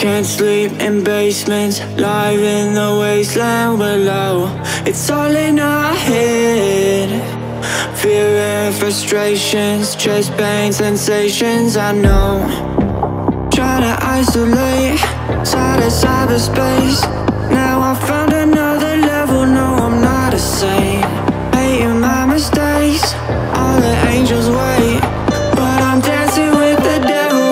Can't sleep in basements, live in the wasteland below. It's all in our head. Fear and frustrations, chest pain sensations, I know. Try to isolate, side of cyberspace. Now I found another level, no I'm not a saint. Hating my mistakes, all the angels wait, but I'm dancing with the devil.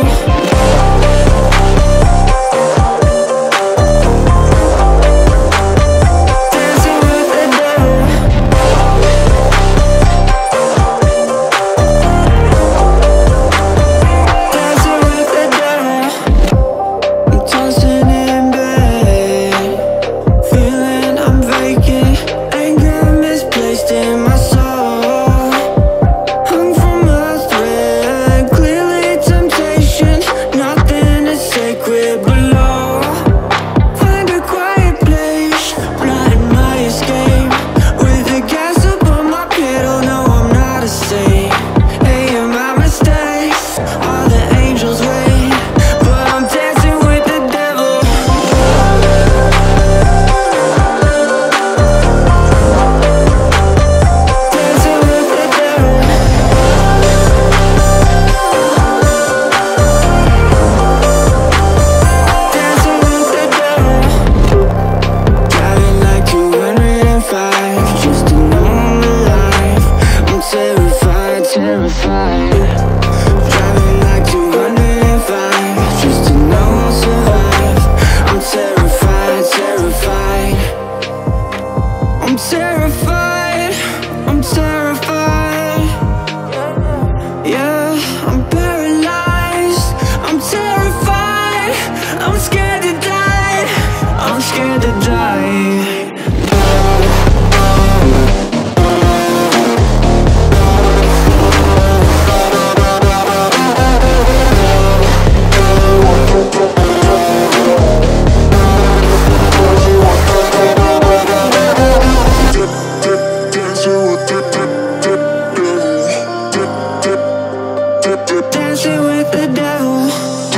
I'm terrified, yeah, I'm paralyzed. I'm terrified, I'm scared to die, I'm scared to die. Dancing with the devil.